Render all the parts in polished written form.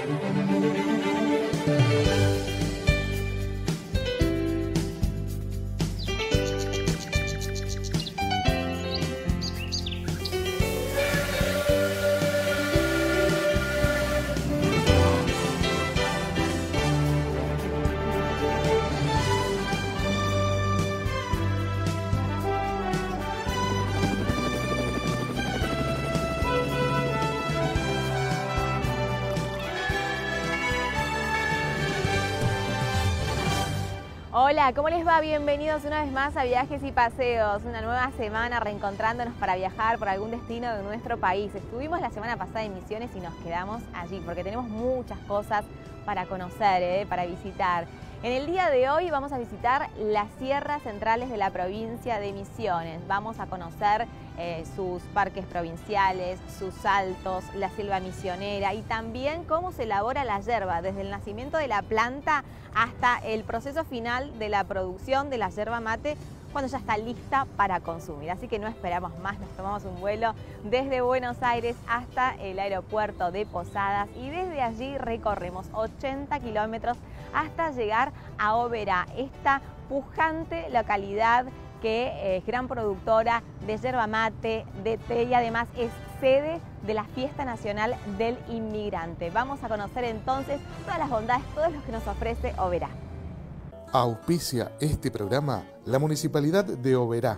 Hola, ¿cómo les va? Bienvenidos una vez más a Viajes y Paseos, una nueva semana reencontrándonos para viajar por algún destino de nuestro país. Estuvimos la semana pasada en Misiones y nos quedamos allí porque tenemos muchas cosas para conocer, para visitar. En el día de hoy vamos a visitar las sierras centrales de la provincia de Misiones. Vamos a conocer sus parques provinciales, sus saltos, la selva misionera y también cómo se elabora la yerba, desde el nacimiento de la planta hasta el proceso final de la producción de la yerba mate, cuando ya está lista para consumir. Así que no esperamos más, nos tomamos un vuelo desde Buenos Aires hasta el aeropuerto de Posadas y desde allí recorremos 80 kilómetros hasta llegar a Oberá, esta pujante localidad que es gran productora de yerba mate, de té y además es sede de la Fiesta Nacional del Inmigrante. Vamos a conocer entonces todas las bondades, todos los que nos ofrece Oberá. Auspicia este programa la Municipalidad de Oberá.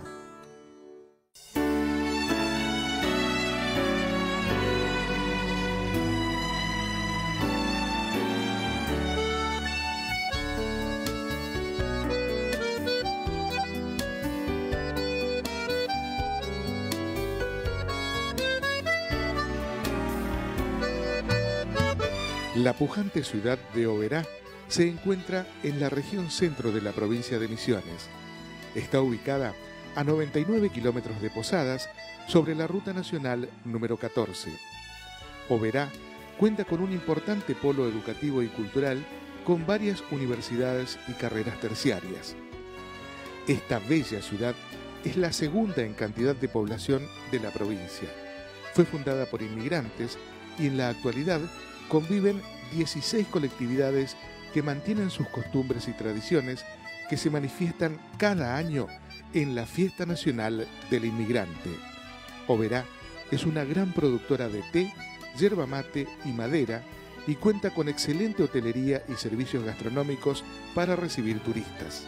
La pujante ciudad de Oberá se encuentra en la región centro de la provincia de Misiones. Está ubicada a 99 kilómetros de Posadas, sobre la ruta nacional número 14. Oberá cuenta con un importante polo educativo y cultural con varias universidades y carreras terciarias. Esta bella ciudad es la segunda en cantidad de población de la provincia. Fue fundada por inmigrantes y en la actualidad conviven 16 colectividades que mantienen sus costumbres y tradiciones que se manifiestan cada año en la Fiesta Nacional del Inmigrante. Oberá es una gran productora de té, yerba mate y madera y cuenta con excelente hotelería y servicios gastronómicos para recibir turistas.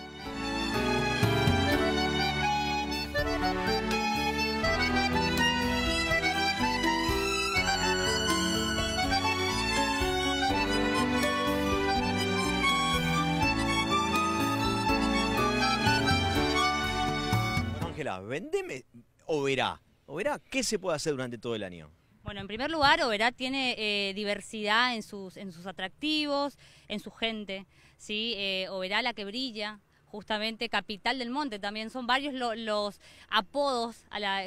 Vendeme Oberá. Oberá, ¿qué se puede hacer durante todo el año? Bueno, en primer lugar, Oberá tiene diversidad en sus atractivos, en su gente, ¿sí? Oberá, la que brilla, justamente capital del monte, también son varios los apodos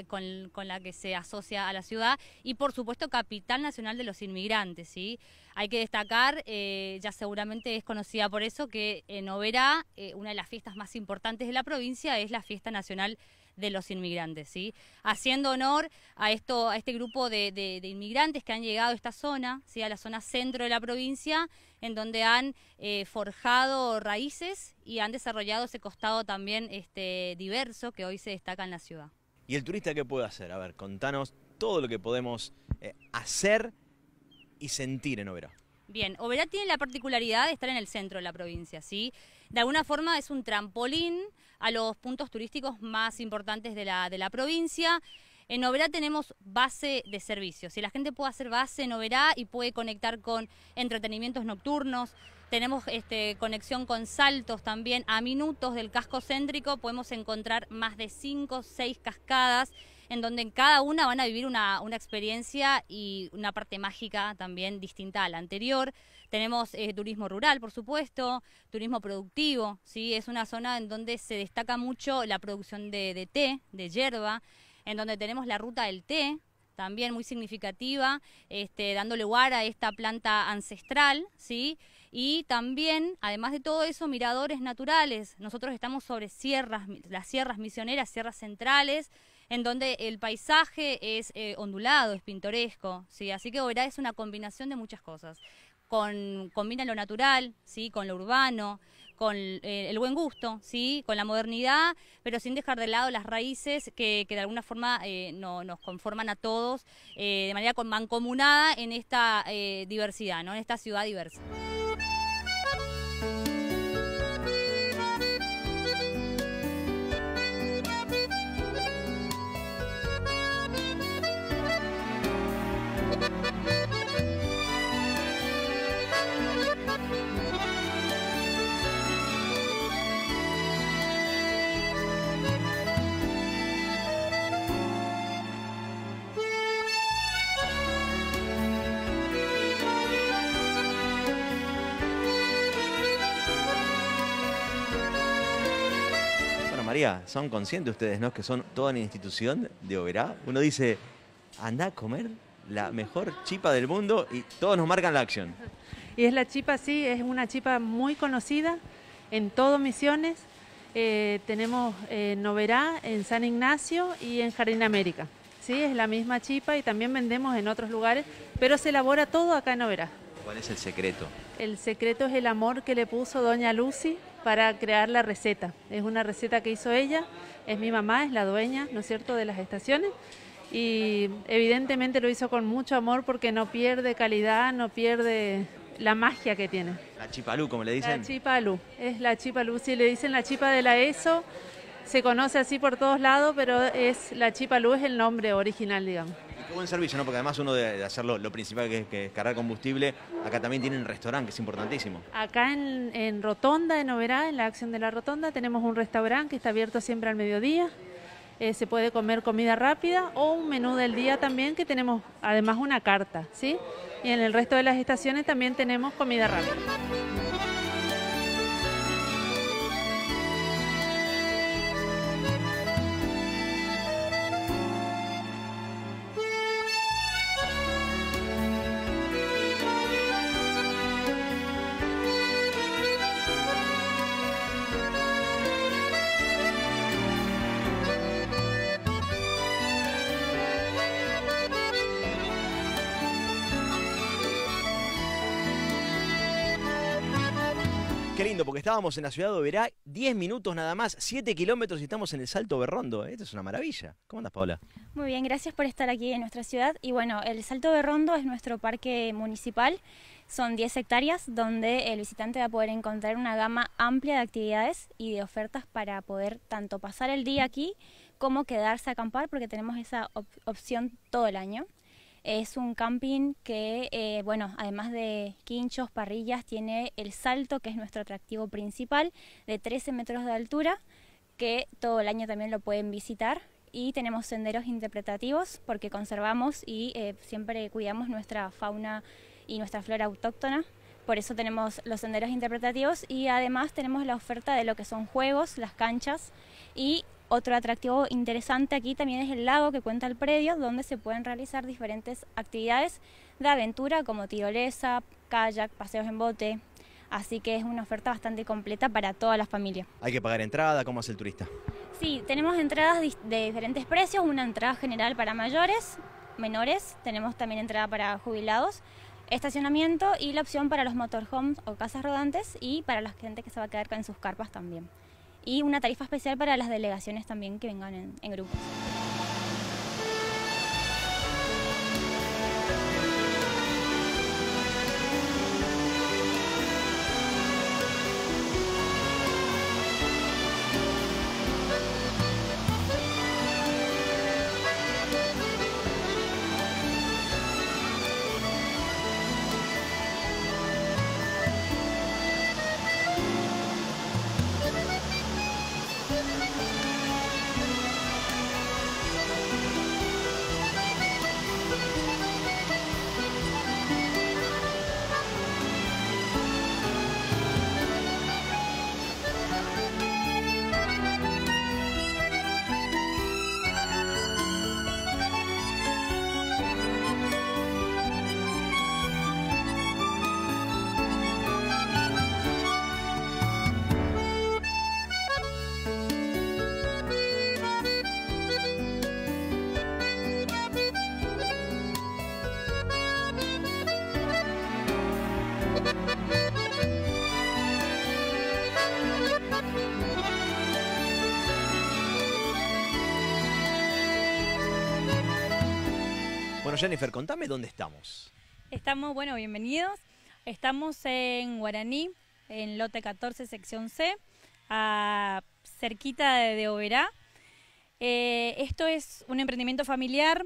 con la que se asocia a la ciudad y por supuesto capital nacional de los inmigrantes, ¿sí? Hay que destacar, ya seguramente es conocida por eso, que en Oberá una de las fiestas más importantes de la provincia es la Fiesta Nacional de los Inmigrantes, ¿sí? Haciendo honor a este grupo de inmigrantes que han llegado a esta zona, ¿sí? A la zona centro de la provincia, en donde han forjado raíces y han desarrollado ese costado también diverso que hoy se destaca en la ciudad. ¿Y el turista qué puede hacer? A ver, contanos todo lo que podemos hacer y sentir en Oberá. Bien, Oberá tiene la particularidad de estar en el centro de la provincia, ¿sí? De alguna forma es un trampolín a los puntos turísticos más importantes de la provincia. En Oberá tenemos base de servicios. Si la gente puede hacer base en Oberá y puede conectar con entretenimientos nocturnos, tenemos conexión con saltos también. A minutos del casco céntrico podemos encontrar más de 5 o 6 cascadas, en donde en cada una van a vivir una experiencia y una parte mágica también distinta a la anterior. Tenemos turismo rural, por supuesto, turismo productivo, ¿sí? Es una zona en donde se destaca mucho la producción de té, de yerba, en donde tenemos la ruta del té, también muy significativa, dando lugar a esta planta ancestral, ¿sí? Y también, además de todo eso, miradores naturales. Nosotros estamos sobre sierras, las sierras misioneras, sierras centrales, en donde el paisaje es ondulado, es pintoresco, ¿sí? Así que Oberá es una combinación de muchas cosas. Combina lo natural, ¿sí? Con lo urbano, con el buen gusto, ¿sí? Con la modernidad, pero sin dejar de lado las raíces que de alguna forma nos conforman a todos de manera mancomunada en esta diversidad, ¿no? En esta ciudad diversa. María, ¿son conscientes ustedes, no, que son toda una institución de Oberá? Uno dice, anda a comer la mejor chipa del mundo y todos nos marcan la acción. Y es la chipa, sí, es una chipa muy conocida en todo Misiones. Tenemos en Oberá, en San Ignacio y en Jardín América. Sí, es la misma chipa y también vendemos en otros lugares, pero se elabora todo acá en Oberá. ¿Cuál es el secreto? El secreto es el amor que le puso doña Lucy para crear la receta. Es una receta que hizo ella, es mi mamá, es la dueña, ¿no es cierto?, de las estaciones. Y evidentemente lo hizo con mucho amor porque no pierde calidad, no pierde la magia que tiene. La chipalú, como le dicen. La chipalú, es la chipalú, sí, le dicen la chipa de la ESO, se conoce así por todos lados, pero es la chipalú, es el nombre original, digamos. Qué buen servicio, ¿no? Porque además uno de hacer lo principal que es cargar combustible, acá también tienen restaurante, que es importantísimo. Acá en Rotonda, en Oberá, en la Acción de la Rotonda, tenemos un restaurante que está abierto siempre al mediodía. Se puede comer comida rápida o un menú del día también, que tenemos además una carta, ¿sí? Y en el resto de las estaciones también tenemos comida rápida. Qué lindo, porque estábamos en la ciudad de Oberá, 10 minutos nada más, 7 kilómetros y estamos en el Salto Berrondo. Esto es una maravilla. ¿Cómo andas, Paola? Muy bien, gracias por estar aquí en nuestra ciudad. Y bueno, el Salto Berrondo es nuestro parque municipal. Son 10 hectáreas donde el visitante va a poder encontrar una gama amplia de actividades y de ofertas para poder tanto pasar el día aquí como quedarse a acampar, porque tenemos esa opción todo el año. Es un camping que, bueno, además de quinchos, parrillas, tiene el salto, que es nuestro atractivo principal, de 13 metros de altura, que todo el año también lo pueden visitar. Y tenemos senderos interpretativos, porque conservamos y siempre cuidamos nuestra fauna y nuestra flora autóctona. Por eso tenemos los senderos interpretativos y además tenemos la oferta de lo que son juegos, las canchas. Y otro atractivo interesante aquí también es el lago que cuenta el predio, donde se pueden realizar diferentes actividades de aventura como tirolesa, kayak, paseos en bote. Así que es una oferta bastante completa para toda la familia. ¿Hay que pagar entrada? ¿Cómo hace el turista? Sí, tenemos entradas de diferentes precios, una entrada general para mayores, menores, tenemos también entrada para jubilados, estacionamiento y la opción para los motorhomes o casas rodantes y para la gente que se va a quedar con sus carpas también. Y una tarifa especial para las delegaciones también que vengan en grupos. Jennifer, contame dónde estamos. Estamos, bueno, bienvenidos. Estamos en Guaraní, en lote 14, sección C, cerquita de Oberá. Esto es un emprendimiento familiar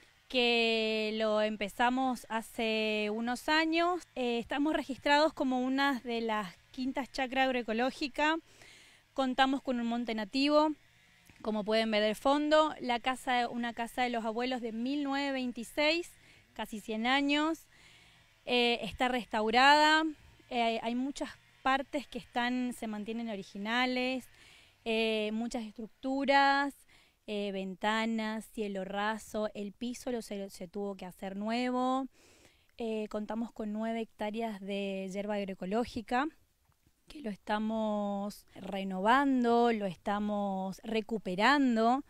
que lo empezamos hace unos años. Estamos registrados como una de las quintas chacra agroecológica. Contamos con un monte nativo, como pueden ver del fondo. Una casa de los abuelos de 1926, casi 100 años. Está restaurada. Hay muchas partes que se mantienen originales, muchas estructuras, ventanas, cielo raso, el piso se tuvo que hacer nuevo. Contamos con 9 hectáreas de hierba agroecológica, que lo estamos renovando, lo estamos recuperando.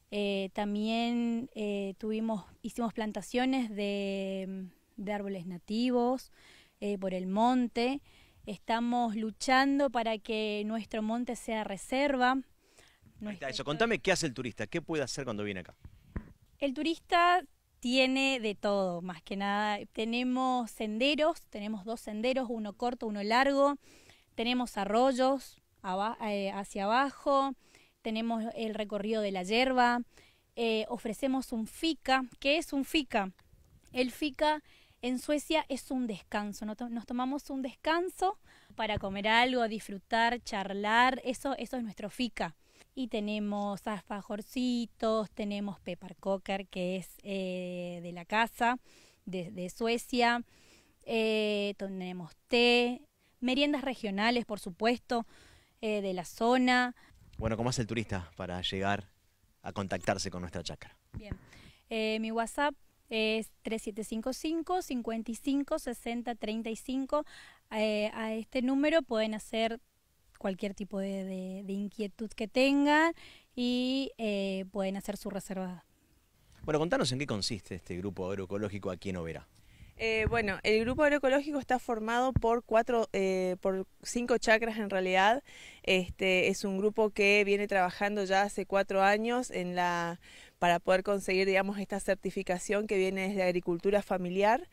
También hicimos plantaciones de árboles nativos por el monte. Estamos luchando para que nuestro monte sea reserva. Ahí está eso. Contame qué hace el turista, qué puede hacer cuando viene acá. El turista tiene de todo, más que nada. Tenemos senderos, tenemos 2 senderos, uno corto, uno largo. Tenemos arroyos hacia abajo, tenemos el recorrido de la hierba. Ofrecemos un fika. ¿Qué es un fika? El fika en Suecia es un descanso, nos tomamos un descanso para comer algo, disfrutar, charlar, eso es nuestro fika. Y tenemos alfajorcitos, tenemos pepparkakor, que es de la casa, de Suecia, tenemos té, meriendas regionales, por supuesto, de la zona. Bueno, ¿cómo hace el turista para llegar a contactarse con nuestra chacra? Bien, mi WhatsApp es 3755 55 60 35. A este número pueden hacer cualquier tipo de inquietud que tengan y pueden hacer su reserva. Bueno, contanos en qué consiste este grupo agroecológico aquí en Oberá. Bueno, el grupo agroecológico está formado por 5 chacras en realidad. Es un grupo que viene trabajando ya hace 4 años para poder conseguir, digamos, esta certificación que viene desde agricultura familiar.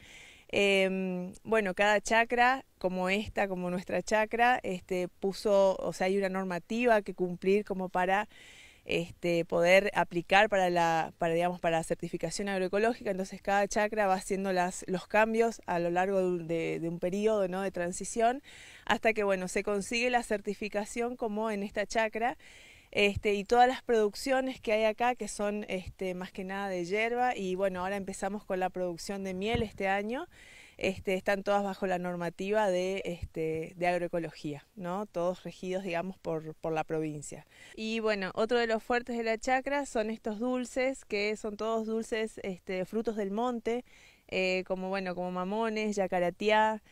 Bueno, cada chacra, como nuestra chacra, hay una normativa que cumplir como para poder aplicar para la certificación agroecológica. Entonces cada chacra va haciendo los cambios a lo largo de un periodo, ¿no?, de transición, hasta que se consigue la certificación como en esta chacra. Y todas las producciones que hay acá, que son más que nada de hierba, y bueno, ahora empezamos con la producción de miel este año. Están todas bajo la normativa de agroecología, ¿no? Todos regidos, digamos, por la provincia. Y bueno, otro de los fuertes de la chacra son estos dulces, que son todos dulces frutos del monte, como mamones, yacaratiá,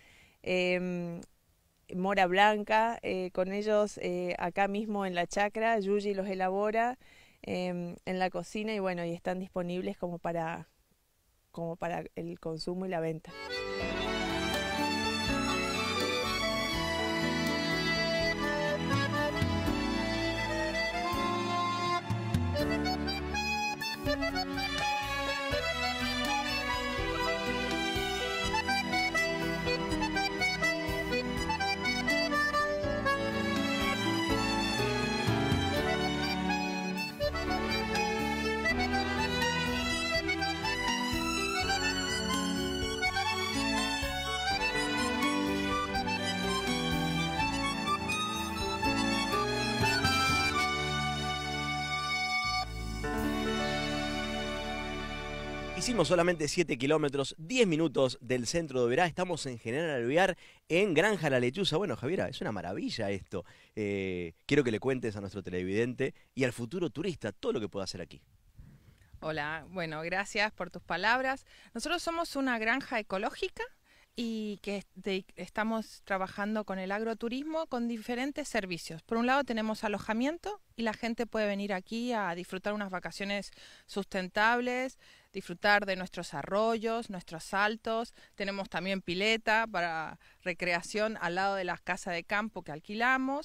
mora blanca. Con ellos acá mismo en la chacra, Yuyi los elabora en la cocina y están disponibles como para el consumo y la venta. Hicimos solamente 7 kilómetros, 10 minutos del centro de Oberá. Estamos en General Alvear, en Granja La Lechuza. Bueno, Javiera, es una maravilla esto. Quiero que le cuentes a nuestro televidente y al futuro turista todo lo que pueda hacer aquí. Hola, bueno, gracias por tus palabras. Nosotros somos una granja ecológica y que estamos trabajando con el agroturismo con diferentes servicios. Por un lado tenemos alojamiento y la gente puede venir aquí a disfrutar unas vacaciones sustentables, disfrutar de nuestros arroyos, nuestros saltos. Tenemos también pileta para recreación al lado de las casas de campo que alquilamos.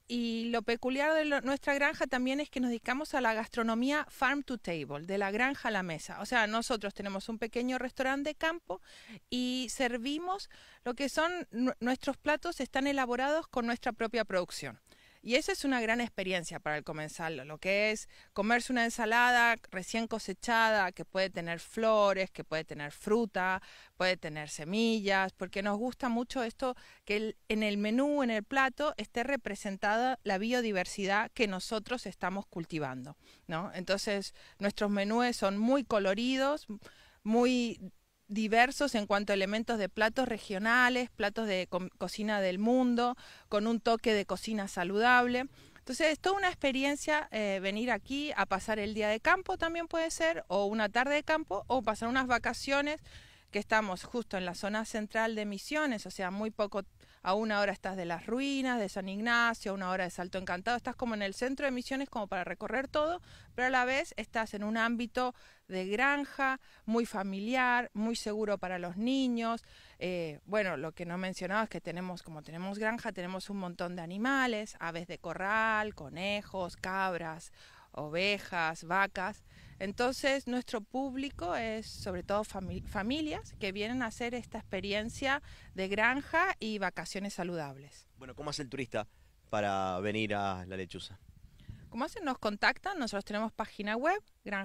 Y lo peculiar de nuestra granja también es que nos dedicamos a la gastronomía farm to table, de la granja a la mesa. O sea, nosotros tenemos un pequeño restaurante de campo y servimos lo que son nuestros platos, están elaborados con nuestra propia producción. Y esa es una gran experiencia para el comensal, lo que es comerse una ensalada recién cosechada, que puede tener flores, que puede tener fruta, puede tener semillas, porque nos gusta mucho esto, que en el menú, en el plato, esté representada la biodiversidad que nosotros estamos cultivando, ¿no? Entonces, nuestros menús son muy coloridos, muy diversos en cuanto a elementos de platos regionales, platos de cocina del mundo, con un toque de cocina saludable. Entonces es toda una experiencia venir aquí a pasar el día de campo también puede ser, o una tarde de campo, o pasar unas vacaciones, que estamos justo en la zona central de Misiones, o sea, muy poco, a 1 hora estás de las ruinas, de San Ignacio, a 1 hora de Salto Encantado, estás como en el centro de Misiones como para recorrer todo, pero a la vez estás en un ámbito de granja, muy familiar, muy seguro para los niños. Bueno, lo que no mencionaba es que como tenemos granja, tenemos un montón de animales, aves de corral, conejos, cabras, ovejas, vacas. Entonces nuestro público es sobre todo familias que vienen a hacer esta experiencia de granja y vacaciones saludables. Bueno, ¿cómo hace el turista para venir a La Lechuza? ¿Cómo hacen? Nos contactan, nosotros tenemos página web,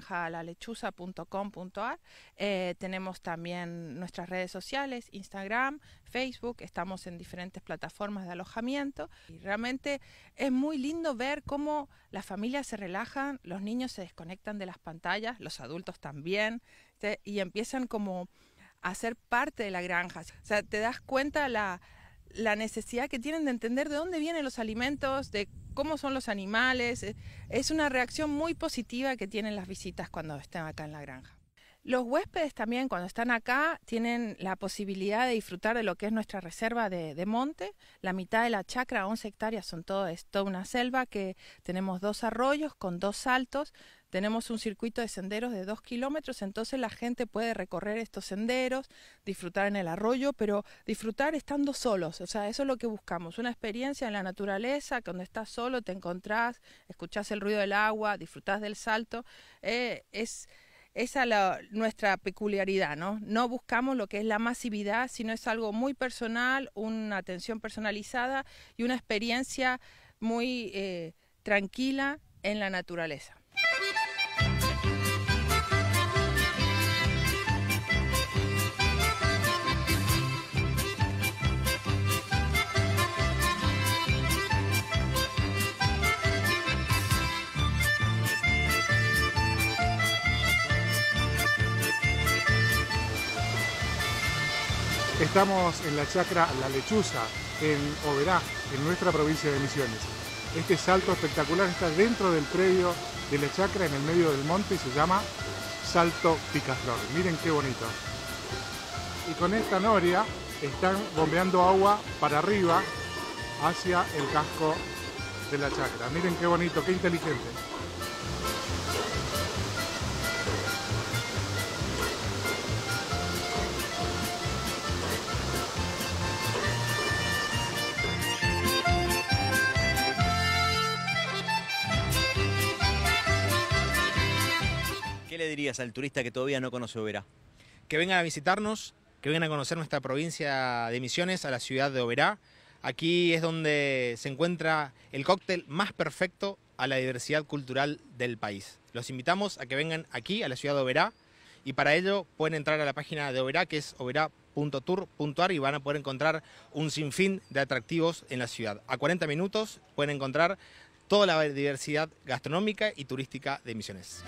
granjalalechuza.com.ar, tenemos también nuestras redes sociales, Instagram, Facebook, estamos en diferentes plataformas de alojamiento y realmente es muy lindo ver cómo las familias se relajan, los niños se desconectan de las pantallas, los adultos también, y empiezan como a ser parte de la granja. O sea, te das cuenta la necesidad que tienen de entender de dónde vienen los alimentos, de cómo son los animales. Es una reacción muy positiva que tienen las visitas cuando están acá en la granja. Los huéspedes también cuando están acá tienen la posibilidad de disfrutar de lo que es nuestra reserva de monte. La mitad de la chacra, 11 hectáreas, es toda una selva que tenemos 2 arroyos con 2 saltos. Tenemos un circuito de senderos de 2 kilómetros, entonces la gente puede recorrer estos senderos, disfrutar en el arroyo, pero disfrutar estando solos. O sea, eso es lo que buscamos, una experiencia en la naturaleza, donde estás solo, te encontrás, escuchás el ruido del agua, disfrutás del salto. Es esa nuestra peculiaridad, ¿no? No buscamos lo que es la masividad, sino es algo muy personal, una atención personalizada y una experiencia muy tranquila en la naturaleza. Estamos en la chacra La Lechuza, en Oberá, en nuestra provincia de Misiones. Este salto espectacular está dentro del predio de la chacra, en el medio del monte, y se llama Salto Picaflor. Miren qué bonito. Y con esta noria están bombeando agua para arriba hacia el casco de la chacra. Miren qué bonito, qué inteligente. ¿Qué le dirías al turista que todavía no conoce Oberá? Que vengan a visitarnos, que vengan a conocer nuestra provincia de Misiones, a la ciudad de Oberá. Aquí es donde se encuentra el cóctel más perfecto a la diversidad cultural del país. Los invitamos a que vengan aquí, a la ciudad de Oberá, y para ello pueden entrar a la página de Oberá, que es oberá.tour.ar, y van a poder encontrar un sinfín de atractivos en la ciudad. A 40 minutos pueden encontrar toda la diversidad gastronómica y turística de Misiones.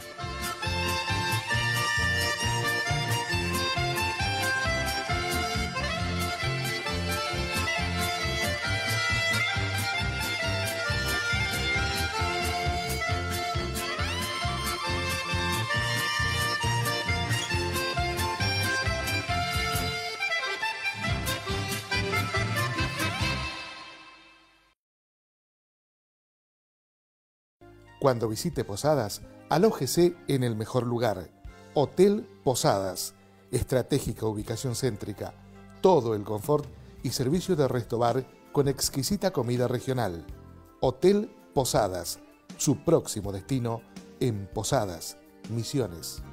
Cuando visite Posadas, alójese en el mejor lugar. Hotel Posadas. Estratégica ubicación céntrica. Todo el confort y servicio de resto bar con exquisita comida regional. Hotel Posadas, su próximo destino en Posadas, Misiones.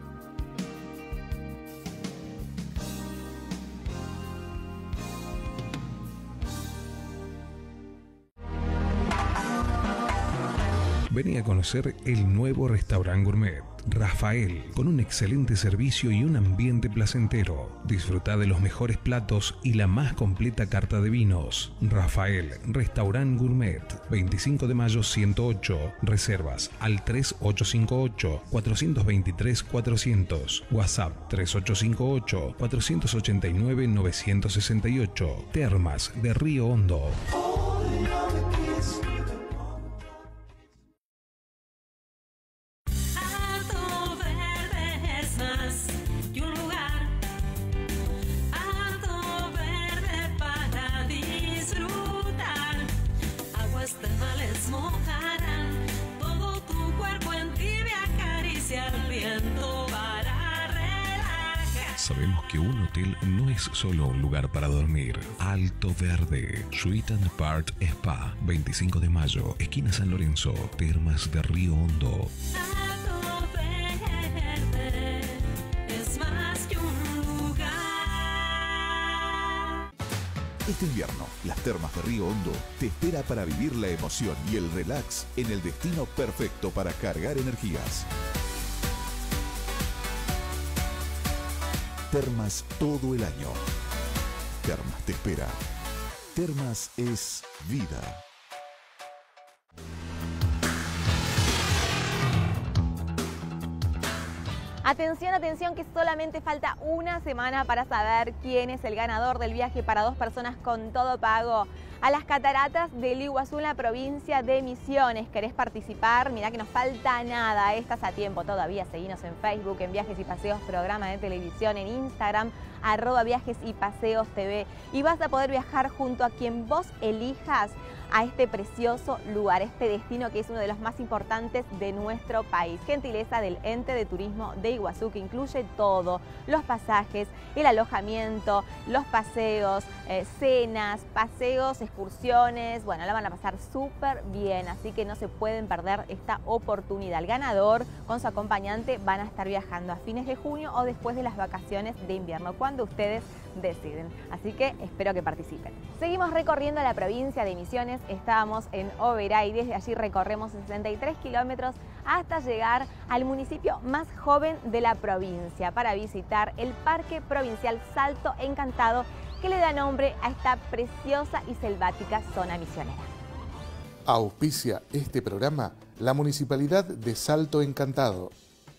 Vení a conocer el nuevo restaurante gourmet Rafael, con un excelente servicio y un ambiente placentero. Disfruta de los mejores platos y la más completa carta de vinos. Rafael, restaurante gourmet, 25 de mayo 108. Reservas al 3858-423-400. WhatsApp 3858-489-968. Termas de Río Hondo. Sabemos que un hotel no es solo un lugar para dormir. Alto Verde, Suite and Part Spa, 25 de mayo, esquina San Lorenzo, Termas de Río Hondo. Alto Verde es más que un lugar. Este invierno, las Termas de Río Hondo te espera para vivir la emoción y el relax en el destino perfecto para cargar energías. Termas todo el año. Termas te espera. Termas es vida. Atención, atención, que solamente falta una semana para saber quién es el ganador del viaje para 2 personas con todo pago a las cataratas del Iguazú en la provincia de Misiones. ¿Querés participar? Mirá que nos falta nada, estás a tiempo todavía. Seguinos en Facebook, en Viajes y Paseos, programa de televisión, en Instagram, @Viajes y Paseos TV. Y vas a poder viajar junto a quien vos elijas a este precioso lugar, este destino que es uno de los más importantes de nuestro país. Gentileza del Ente de Turismo de Iguazú, que incluye todo: los pasajes, el alojamiento, los paseos, cenas, paseos, excursiones. Bueno, la van a pasar súper bien, así que no se pueden perder esta oportunidad. El ganador con su acompañante van a estar viajando a fines de junio o después de las vacaciones de invierno, cuando ustedes deciden. Así que espero que participen. Seguimos recorriendo la provincia de Misiones. Estábamos en Oberá y desde allí recorremos 63 kilómetros hasta llegar al municipio más joven de la provincia para visitar el Parque Provincial Salto Encantado, que le da nombre a esta preciosa y selvática zona misionera. Auspicia este programa la Municipalidad de Salto Encantado.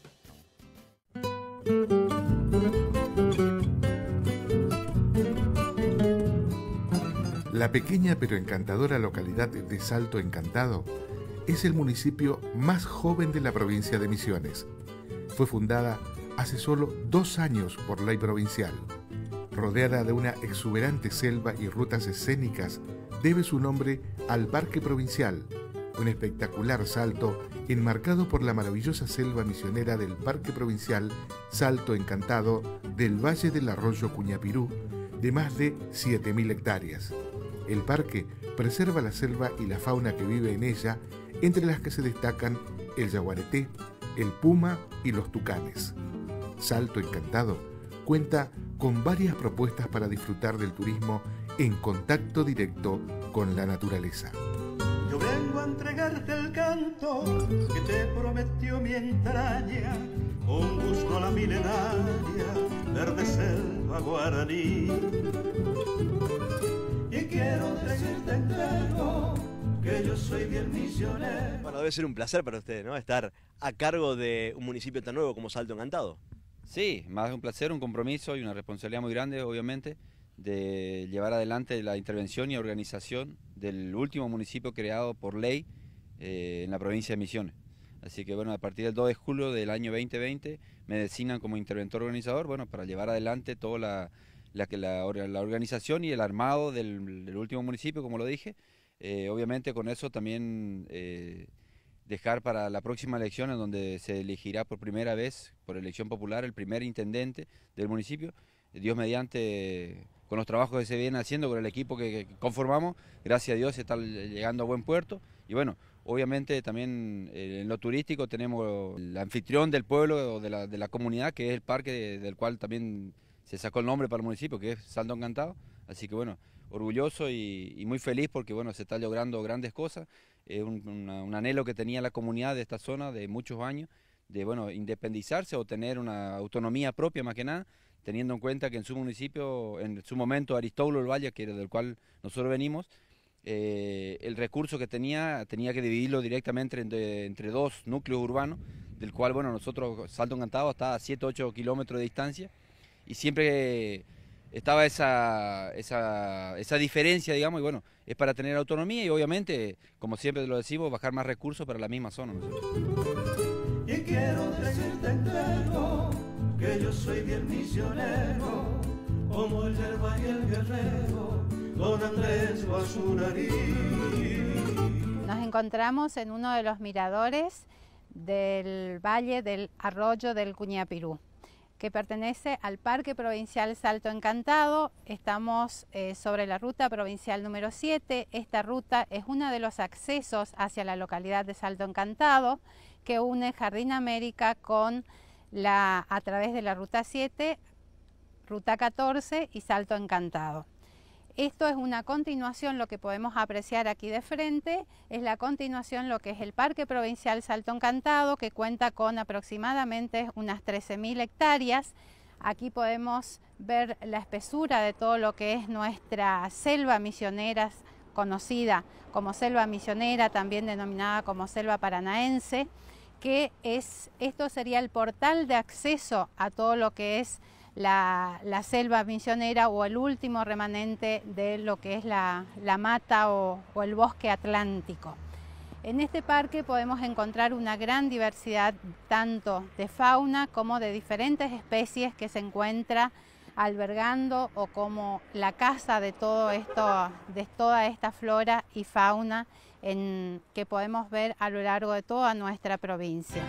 La pequeña pero encantadora localidad de Salto Encantado es el municipio más joven de la provincia de Misiones. Fue fundada hace solo 2 años por ley provincial. Rodeada de una exuberante selva y rutas escénicas, debe su nombre al Parque Provincial, un espectacular salto enmarcado por la maravillosa selva misionera del Parque Provincial Salto Encantado del Valle del Arroyo Cuñapirú, de más de 7.000 hectáreas. El parque preserva la selva y la fauna que vive en ella, entre las que se destacan el yaguareté, el puma y los tucanes. Salto Encantado cuenta con varias propuestas para disfrutar del turismo en contacto directo con la naturaleza. Yo vengo a entregarte el canto que te prometió mi entraña, con gusto a la milenaria, verde selva guaraní. Y quiero decirte entero que yo soy bien misionero. Bueno, debe ser un placer para usted, ¿no?, estar a cargo de un municipio tan nuevo como Salto Encantado. Sí, más de un placer, un compromiso y una responsabilidad muy grande, obviamente, de llevar adelante la intervención y organización del último municipio creado por ley en la provincia de Misiones. Así que bueno, a partir del 2 de julio del año 2020 me designan como interventor organizador, bueno, para llevar adelante toda la organización y el armado del último municipio, como lo dije. Obviamente con eso también dejar para la próxima elección, en donde se elegirá por primera vez, por elección popular, el primer intendente del municipio, Dios mediante, con los trabajos que se vienen haciendo, con el equipo que conformamos, gracias a Dios se está llegando a buen puerto. Y bueno, obviamente también en lo turístico tenemos el anfitrión del pueblo, de la comunidad, que es el parque del cual también se sacó el nombre para el municipio, que es Salto Encantado. Así que bueno, orgulloso y muy feliz porque bueno, se está logrando grandes cosas. Es un anhelo que tenía la comunidad de esta zona de muchos años, de bueno, independizarse o tener una autonomía propia más que nada, teniendo en cuenta que en su municipio, en su momento Aristóbulo del Valle, que era del cual nosotros venimos, el recurso que tenía que dividirlo directamente entre dos núcleos urbanos, del cual bueno, nosotros, Salto Encantado, está a 7-8 kilómetros de distancia, y siempre estaba esa diferencia, digamos, y bueno, es para tener autonomía y obviamente, como siempre lo decimos, bajar más recursos para la misma zona, ¿no? Y quiero decirte entero que yo soy bien misionero, como el yerba y el guerrero, don Andrés Guasunari. Nos encontramos en uno de los miradores del valle del arroyo del Cuñapirú, que pertenece al Parque Provincial Salto Encantado. Estamos sobre la ruta provincial número 7. Esta ruta es uno de los accesos hacia la localidad de Salto Encantado, que une Jardín América con a través de la ruta 7, ruta 14 y Salto Encantado. Esto es una continuación, lo que podemos apreciar aquí de frente, es la continuación lo que es el Parque Provincial Salto Encantado, que cuenta con aproximadamente unas 13.000 hectáreas. Aquí podemos ver la espesura de todo lo que es nuestra selva misionera, conocida como selva misionera, también denominada como selva paranaense, que esto sería el portal de acceso a todo lo que es la selva misionera o el último remanente de lo que es la mata o el bosque atlántico. En este parque podemos encontrar una gran diversidad tanto de fauna como de diferentes especies que se encuentra albergando o como la casa de todo esto, de toda esta flora y fauna que podemos ver a lo largo de toda nuestra provincia.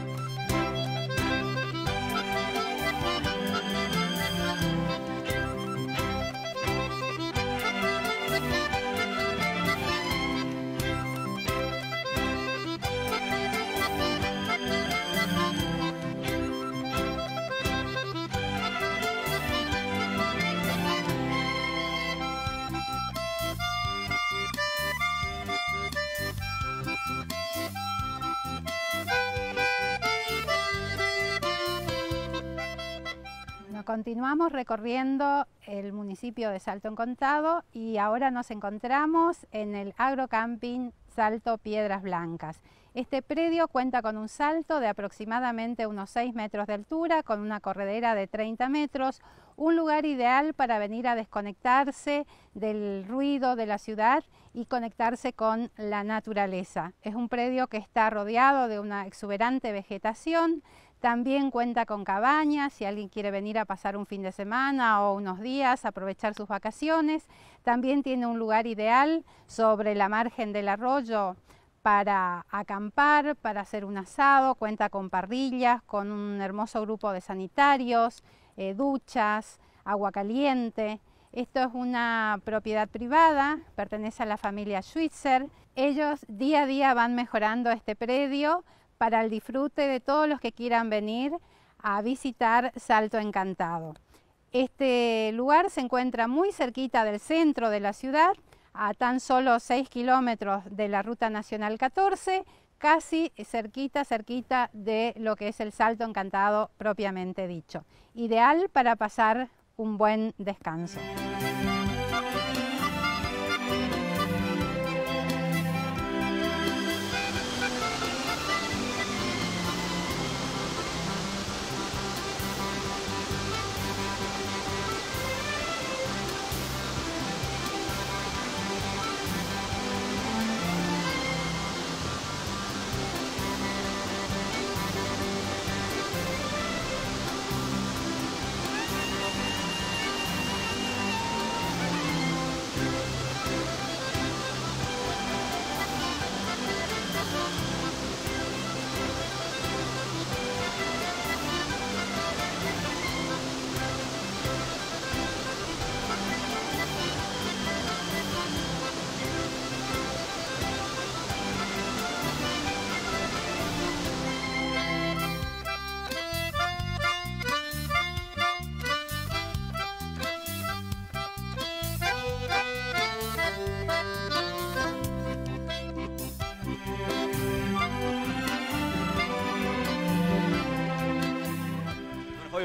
Continuamos recorriendo el municipio de Salto Encantado y ahora nos encontramos en el agrocamping Salto Piedras Blancas. Este predio cuenta con un salto de aproximadamente unos 6 metros de altura, con una corredera de 30 metros, un lugar ideal para venir a desconectarse del ruido de la ciudad y conectarse con la naturaleza. Es un predio que está rodeado de una exuberante vegetación. También cuenta con cabañas, si alguien quiere venir a pasar un fin de semana o unos días, aprovechar sus vacaciones. También tiene un lugar ideal sobre la margen del arroyo para acampar, para hacer un asado. Cuenta con parrillas, con un hermoso grupo de sanitarios, duchas, agua caliente. Esto es una propiedad privada, pertenece a la familia Schwitzer. Ellos día a día van mejorando este predio para el disfrute de todos los que quieran venir a visitar Salto Encantado. Este lugar se encuentra muy cerquita del centro de la ciudad, a tan solo 6 kilómetros de la Ruta Nacional 14, casi cerquita de lo que es el Salto Encantado propiamente dicho. Ideal para pasar un buen descanso.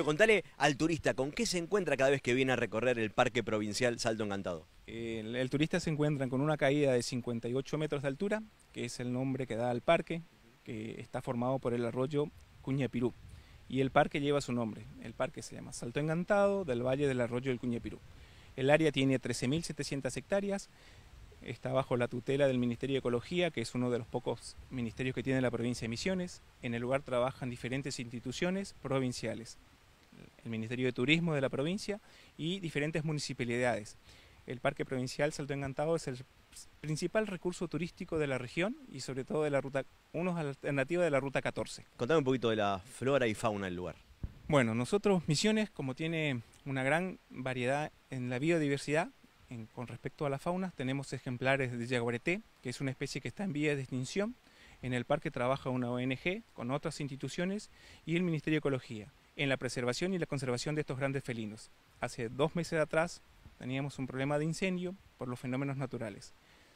contale al turista, ¿con qué se encuentra cada vez que viene a recorrer el Parque Provincial Salto Encantado? El turista se encuentra con una caída de 58 metros de altura, que es el nombre que da al parque, que está formado por el arroyo Cuñapirú. Y el parque lleva su nombre. El parque se llama Salto Encantado del Valle del Arroyo del Cuñapirú. El área tiene 13.700 hectáreas, está bajo la tutela del Ministerio de Ecología, que es uno de los pocos ministerios que tiene la provincia de Misiones. En el lugar trabajan diferentes instituciones provinciales, el Ministerio de Turismo de la provincia y diferentes municipalidades. El Parque Provincial Salto Encantado es el principal recurso turístico de la región y sobre todo de la ruta, una alternativa de la Ruta 14. Contame un poquito de la flora y fauna del lugar. Bueno, nosotros Misiones, como tiene una gran variedad en la biodiversidad, con respecto a la fauna, tenemos ejemplares de yaguareté, que es una especie que está en vía de extinción. En el parque trabaja una ONG con otras instituciones y el Ministerio de Ecología en la preservación y la conservación de estos grandes felinos. Hace 2 meses atrás teníamos un problema de incendio por los fenómenos naturales.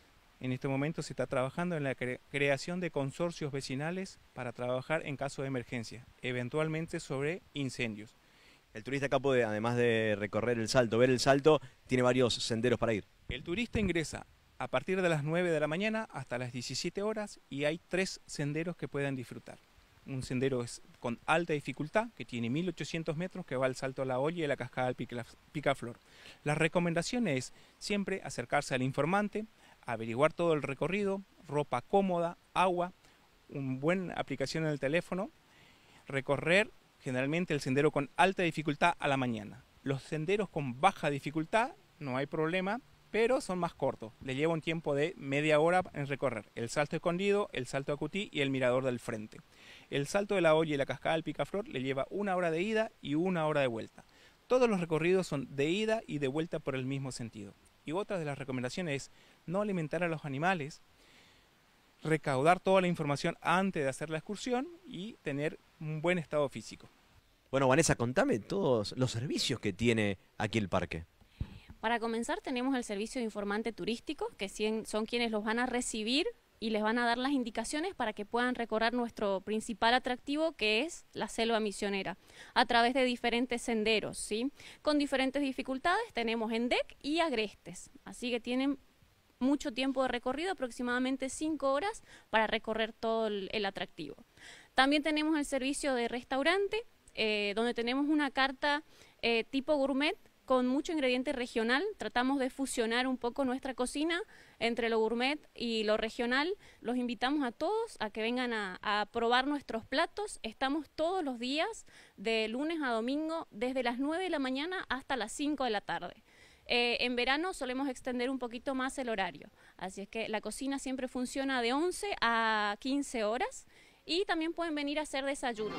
En este momento se está trabajando en la creación de consorcios vecinales para trabajar en caso de emergencia, eventualmente sobre incendios. El turista acá puede, además de recorrer el salto, ver el salto, tiene varios senderos para ir. El turista ingresa a partir de las 9 de la mañana hasta las 17 horas y hay 3 senderos que pueden disfrutar. Un sendero es con alta dificultad, que tiene 1800 metros, que va al Salto a la Olla y a la Cascada del Picaflor. La recomendación es siempre acercarse al informante, averiguar todo el recorrido, ropa cómoda, agua, una buena aplicación en el teléfono, recorrer generalmente el sendero con alta dificultad a la mañana. Los senderos con baja dificultad no hay problema, pero son más cortos. Le lleva un tiempo de media hora en recorrer. El Salto Escondido, el Salto Acutí y el Mirador del Frente. El Salto de la Olla y la Cascada del Picaflor le lleva 1 hora de ida y 1 hora de vuelta. Todos los recorridos son de ida y de vuelta por el mismo sentido. Y otra de las recomendaciones es no alimentar a los animales, recaudar toda la información antes de hacer la excursión y tener un buen estado físico. Bueno, Vanessa, contame todos los servicios que tiene aquí el parque. Para comenzar tenemos el servicio de informante turístico, que son quienes los van a recibir y les van a dar las indicaciones para que puedan recorrer nuestro principal atractivo, que es la selva misionera, a través de diferentes senderos, ¿sí? Con diferentes dificultades. Tenemos endec y agrestes, así que tienen mucho tiempo de recorrido, aproximadamente 5 horas para recorrer todo el atractivo. También tenemos el servicio de restaurante, donde tenemos una carta tipo gourmet con mucho ingrediente regional. Tratamos de fusionar un poco nuestra cocina entre lo gourmet y lo regional. Los invitamos a todos a que vengan a probar nuestros platos. Estamos todos los días, de lunes a domingo, desde las 9 de la mañana hasta las 5 de la tarde. En verano solemos extender un poquito más el horario, así es que la cocina siempre funciona de 11 a 15 horas y también pueden venir a hacer desayunos.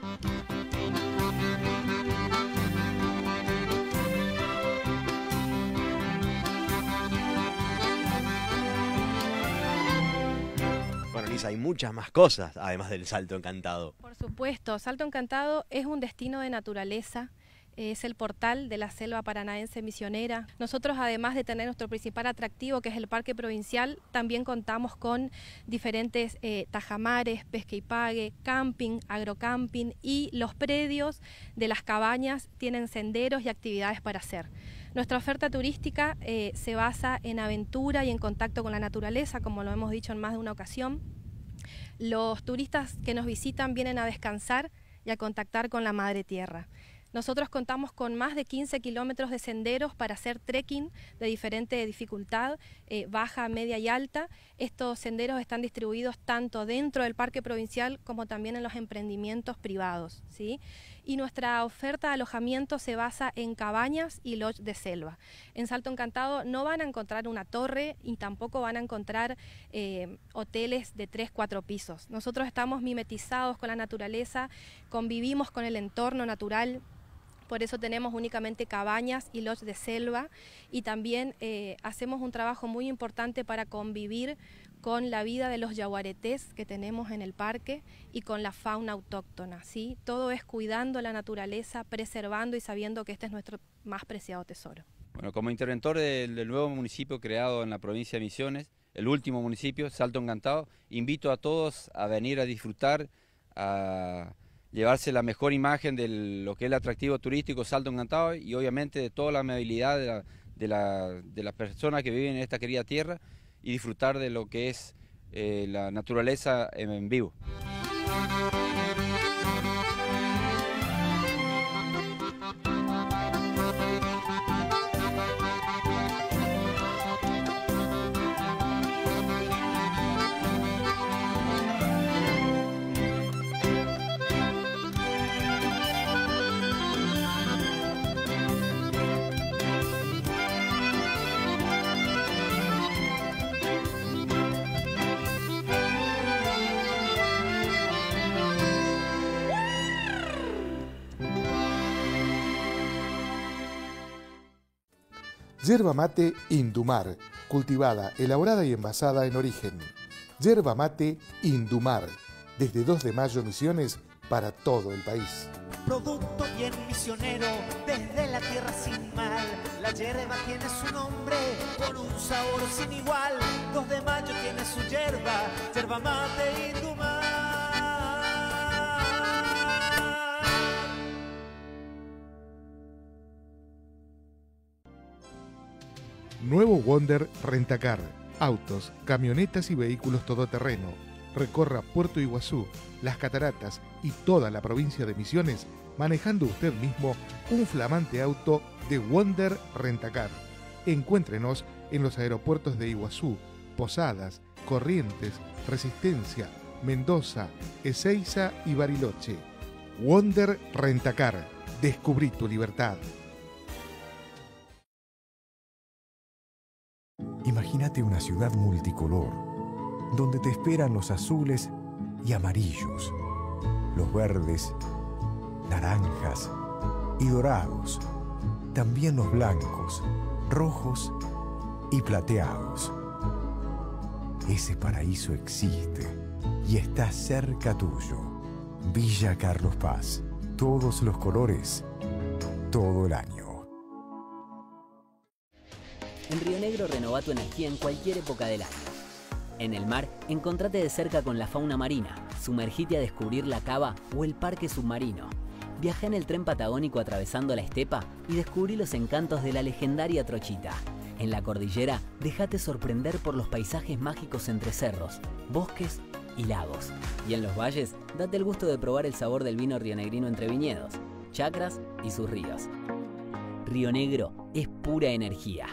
Bueno, Lisa, hay muchas más cosas además del Salto Encantado. Por supuesto, Salto Encantado es un destino de naturaleza. Es el portal de la selva paranaense misionera. Nosotros, además de tener nuestro principal atractivo, que es el Parque Provincial, también contamos con diferentes tajamares, pesca y pague, camping, agrocamping, y los predios de las cabañas tienen senderos y actividades para hacer. Nuestra oferta turística se basa en aventura y en contacto con la naturaleza, como lo hemos dicho en más de una ocasión. Los turistas que nos visitan vienen a descansar y a contactar con la madre tierra. Nosotros contamos con más de 15 kilómetros de senderos para hacer trekking de diferente dificultad, baja, media y alta. Estos senderos están distribuidos tanto dentro del Parque Provincial como también en los emprendimientos privados, ¿sí? Y nuestra oferta de alojamiento se basa en cabañas y lodge de selva. En Salto Encantado no van a encontrar una torre y tampoco van a encontrar hoteles de 3-4 pisos. Nosotros estamos mimetizados con la naturaleza, convivimos con el entorno natural. Por eso tenemos únicamente cabañas y lodge de selva, y también hacemos un trabajo muy importante para convivir con la vida de los yaguaretés que tenemos en el parque y con la fauna autóctona, ¿sí? Todo es cuidando la naturaleza, preservando y sabiendo que este es nuestro más preciado tesoro. Bueno, como interventor del nuevo municipio creado en la provincia de Misiones, el último municipio, Salto Encantado, invito a todos a venir a disfrutar, llevarse la mejor imagen de lo que es el atractivo turístico Salto Encantado y obviamente de toda la amabilidad de las personas que viven en esta querida tierra y disfrutar de lo que es la naturaleza en vivo. Yerba mate Indumar, cultivada, elaborada y envasada en origen. Yerba mate Indumar, desde 2 de mayo Misiones para todo el país. Producto bien misionero, desde la tierra sin mal. La yerba tiene su nombre, con un sabor sin igual. 2 de mayo tiene su yerba, yerba mate Indumar. Nuevo Wonder Rentacar. Autos, camionetas y vehículos todoterreno. Recorra Puerto Iguazú, las Cataratas y toda la provincia de Misiones manejando usted mismo un flamante auto de Wonder Rentacar. Encuéntrenos en los aeropuertos de Iguazú, Posadas, Corrientes, Resistencia, Mendoza, Ezeiza y Bariloche. Wonder Rentacar. Descubrí tu libertad. Imagínate una ciudad multicolor, donde te esperan los azules y amarillos, los verdes, naranjas y dorados, también los blancos, rojos y plateados. Ese paraíso existe y está cerca tuyo. Villa Carlos Paz, todos los colores, todo el año. En Río Negro renová tu energía en cualquier época del año. En el mar, encontrate de cerca con la fauna marina, sumergite a descubrir la cava o el parque submarino. Viajá en el tren patagónico atravesando la estepa y descubrí los encantos de la legendaria Trochita. En la cordillera, déjate sorprender por los paisajes mágicos entre cerros, bosques y lagos. Y en los valles, date el gusto de probar el sabor del vino rionegrino entre viñedos, chacras y sus ríos. Río Negro es pura energía.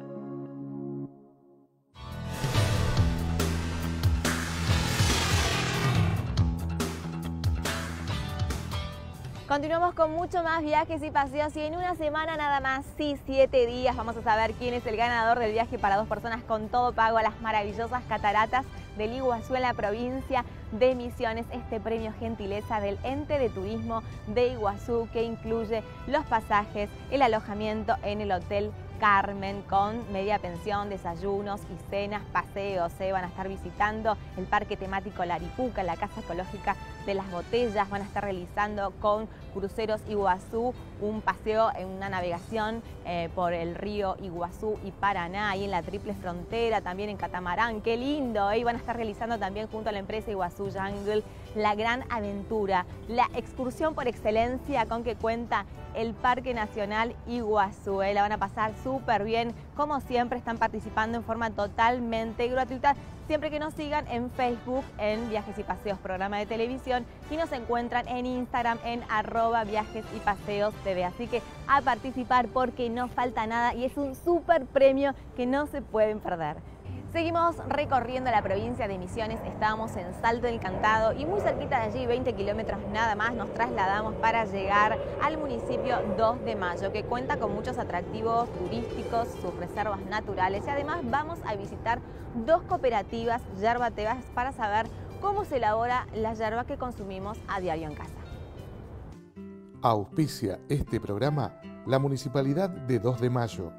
Continuamos con mucho más viajes y paseos y en una semana nada más, sí, 7 días, vamos a saber quién es el ganador del viaje para 2 personas con todo pago a las maravillosas cataratas del Iguazú en la provincia de Misiones. Este premio gentileza del Ente de Turismo de Iguazú que incluye los pasajes, el alojamiento en el Hotel Carmen con media pensión, desayunos y cenas, paseos. Van a estar visitando el parque temático Laripuca, la Casa Ecológica de las Botellas. Van a estar realizando con Cruceros Iguazú un paseo en una navegación por el río Iguazú y Paraná, ahí en la triple frontera, también en catamarán. ¡Qué lindo! Y van a estar realizando también junto a la empresa Iguazú Jungle la gran aventura, la excursión por excelencia con que cuenta el Parque Nacional Iguazú. La van a pasar súper bien. Como siempre, están participando en forma totalmente gratuita. Siempre que nos sigan en Facebook, en Viajes y Paseos, programa de televisión, y nos encuentran en Instagram en @viajesypaseostv. Así que a participar porque no falta nada y es un súper premio que no se pueden perder. Seguimos recorriendo la provincia de Misiones, estábamos en Salto del Encantado y muy cerquita de allí, 20 kilómetros nada más, nos trasladamos para llegar al municipio 2 de Mayo, que cuenta con muchos atractivos turísticos, sus reservas naturales y además vamos a visitar 2 cooperativas yerbateras para saber cómo se elabora la yerba que consumimos a diario en casa. Auspicia este programa la Municipalidad de 2 de Mayo.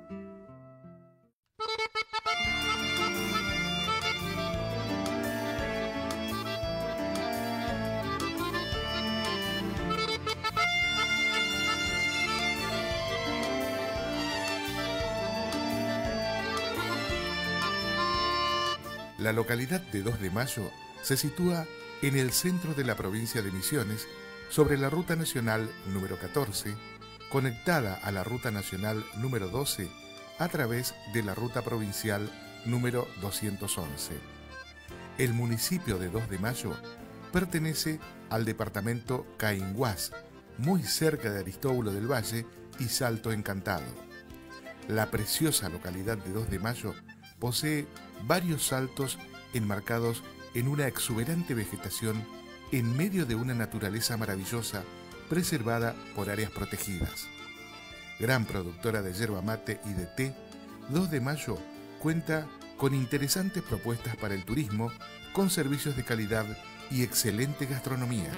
La localidad de 2 de Mayo se sitúa en el centro de la provincia de Misiones sobre la Ruta Nacional número 14, conectada a la Ruta Nacional número 12 a través de la Ruta Provincial número 211. El municipio de 2 de Mayo pertenece al departamento Cainguás, muy cerca de Aristóbulo del Valle y Salto Encantado. La preciosa localidad de 2 de Mayo posee varios saltos enmarcados en una exuberante vegetación en medio de una naturaleza maravillosa preservada por áreas protegidas. Gran productora de yerba mate y de té, 2 de Mayo cuenta con interesantes propuestas para el turismo, con servicios de calidad y excelente gastronomía.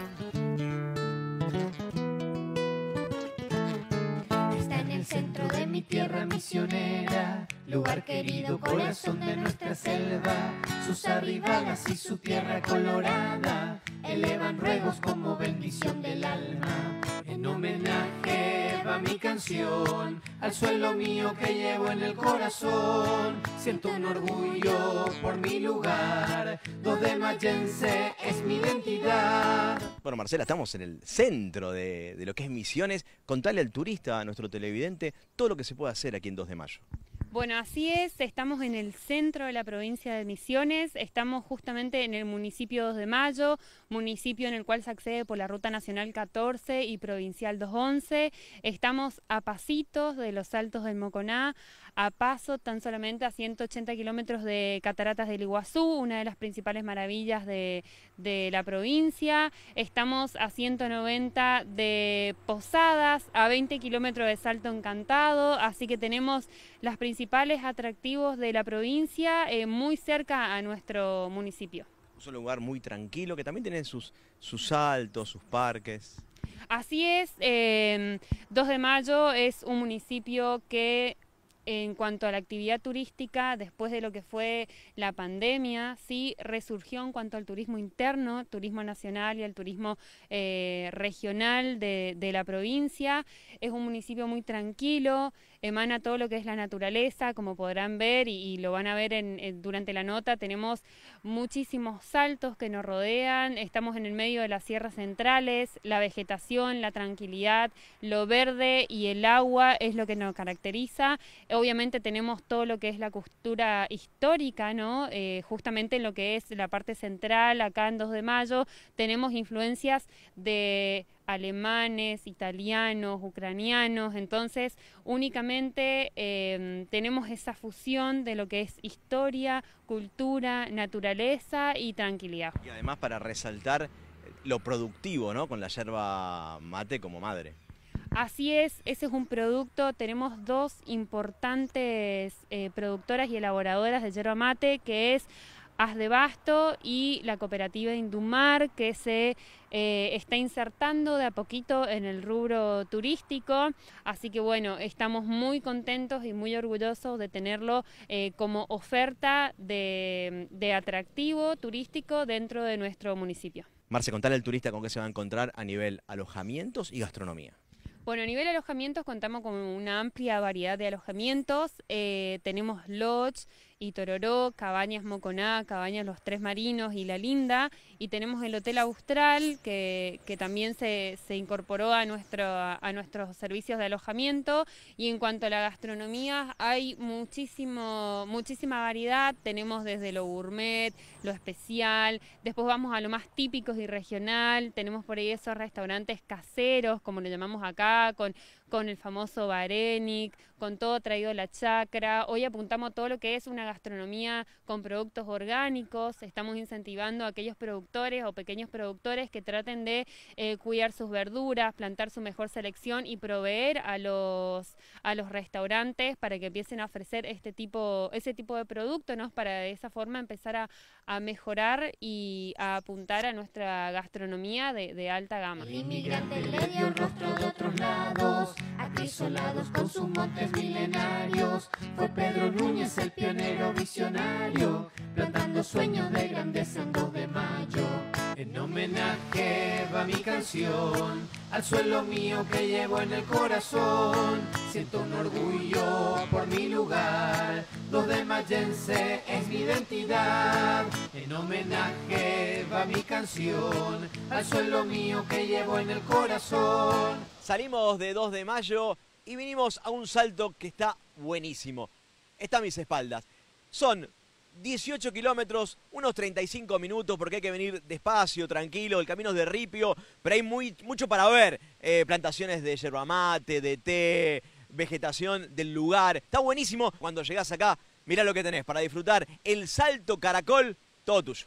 Está en el centro de mi tierra misionera, lugar querido, corazón de nuestra selva. Sus arribadas y su tierra colorada elevan ruegos como bendición del alma. En homenaje va mi canción al suelo mío que llevo en el corazón. Siento un orgullo por mi lugar, 2 de mayense es mi identidad. Bueno, Marcela, estamos en el centro de lo que es Misiones. Contale al turista, a nuestro televidente, todo lo que se puede hacer aquí en 2 de Mayo. Bueno, así es, estamos en el centro de la provincia de Misiones, estamos justamente en el municipio 2 de Mayo, municipio en el cual se accede por la Ruta Nacional 14 y Provincial 211, estamos a pasitos de los Saltos del Moconá, a paso tan solamente a 180 kilómetros de Cataratas del Iguazú, una de las principales maravillas de la provincia, estamos a 190 de Posadas, a 20 kilómetros de Salto Encantado, así que tenemos las principales atractivos de la provincia muy cerca a nuestro municipio. Es un lugar muy tranquilo que también tiene sus saltos, sus parques. Así es, 2 de Mayo es un municipio que en cuanto a la actividad turística, después de lo que fue la pandemia, sí resurgió en cuanto al turismo interno, turismo nacional y al turismo regional de la provincia. Es un municipio muy tranquilo, emana todo lo que es la naturaleza, como podrán ver y lo van a ver durante la nota. Tenemos muchísimos saltos que nos rodean, estamos en el medio de las sierras centrales, la vegetación, la tranquilidad, lo verde y el agua es lo que nos caracteriza. Obviamente tenemos todo lo que es la cultura histórica, ¿no? Justamente en lo que es la parte central, acá en 2 de Mayo, tenemos influencias de alemanes, italianos, ucranianos, entonces únicamente tenemos esa fusión de lo que es historia, cultura, naturaleza y tranquilidad. Y además para resaltar lo productivo, ¿no? Con la yerba mate como madre. Así es, ese es un producto, tenemos 2 importantes productoras y elaboradoras de yerba mate, que es Haz de Basto y la cooperativa Indumar, que se está insertando de a poquito en el rubro turístico, así que bueno, estamos muy contentos y muy orgullosos de tenerlo como oferta de atractivo turístico dentro de nuestro municipio. Marce, contale al turista con qué se va a encontrar a nivel alojamientos y gastronomía. Bueno, a nivel de alojamientos contamos con una amplia variedad de alojamientos, tenemos lodge y Tororó, Cabañas Moconá, Cabañas Los Tres Marinos y La Linda, y tenemos el Hotel Austral que también se incorporó a nuestros servicios de alojamiento. Y en cuanto a la gastronomía hay muchísima variedad, tenemos desde lo gourmet, lo especial, después vamos a lo más típico y regional, tenemos por ahí esos restaurantes caseros, como lo llamamos acá, con el famoso Barenic, con todo traído a la chacra. Hoy apuntamos a todo lo que es una gastronomía con productos orgánicos, estamos incentivando a aquellos productores o pequeños productores que traten de cuidar sus verduras, plantar su mejor selección y proveer a los restaurantes para que empiecen a ofrecer ese tipo de producto, ¿no? Para de esa forma empezar a mejorar y a apuntar a nuestra gastronomía de alta gama. El inmigrante le dio el rostro de otros lados, acrisolados con sus montes milenarios. Fue Pedro Núñez el pionero visionario, plantando sueños de grandeza en 2 de Mayo. En homenaje va mi canción al suelo mío que llevo en el corazón. Siento un orgullo por mi lugar, 2 de mayense es mi identidad. En homenaje va mi canción al suelo mío que llevo en el corazón. Salimos de 2 de mayo y vinimos a un salto que está buenísimo. Está a mis espaldas. Son 18 kilómetros, unos 35 minutos, porque hay que venir despacio, tranquilo, el camino es de ripio, pero hay mucho para ver. Plantaciones de yerba mate, de té, vegetación del lugar. Está buenísimo. Cuando llegás acá, mirá lo que tenés para disfrutar. El Salto Caracol, todo tuyo.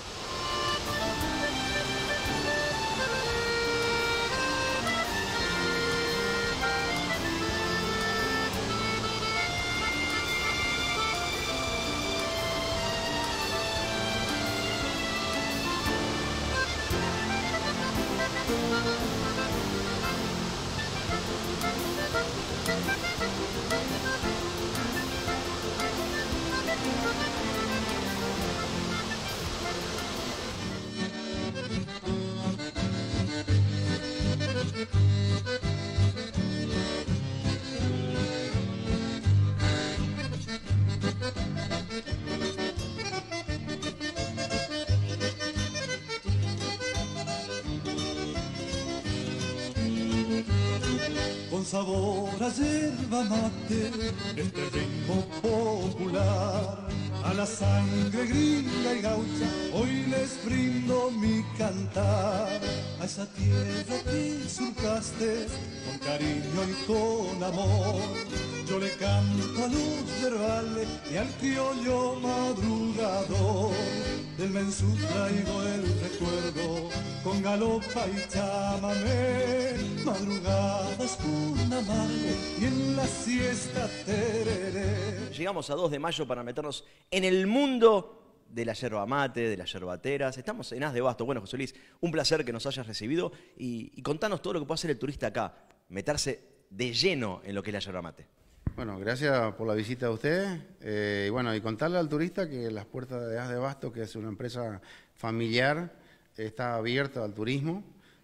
Con sabor a yerba mate, este ritmo popular, a la sangre gringa y gaucha, hoy les brindo mi cantar. A esa tierra que surcaste con cariño y con amor, yo le canto a los yerbales y al criollo madrugador. Del mensú traigo el recuerdo con galopa y chamamé, madrugadas con amargo y en la siesta tereré. Llegamos a 2 de mayo para meternos en el mundo de la yerba mate, de las yerbateras. Estamos en As de Basto. Bueno, José Luis, un placer que nos hayas recibido y contanos todo lo que puede hacer el turista acá, meterse de lleno en lo que es la yerba mate. Bueno, gracias por la visita de ustedes. Y bueno, y contarle al turista que las puertas de As de Basto, que es una empresa familiar, está abierta al turismo.